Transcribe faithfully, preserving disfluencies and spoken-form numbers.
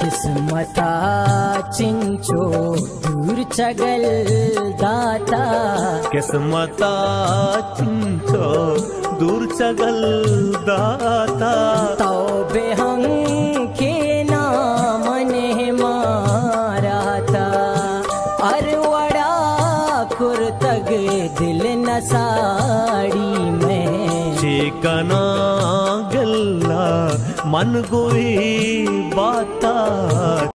किस्मता चिंचो दूर चगल दाता किस्मता चिंचो दूर चगल दाता तो बेहंग के नाम ने माराता अरवड़ा कुर्तग दिल नसाड़ी में चिकना गल्ला मन गोई बाता।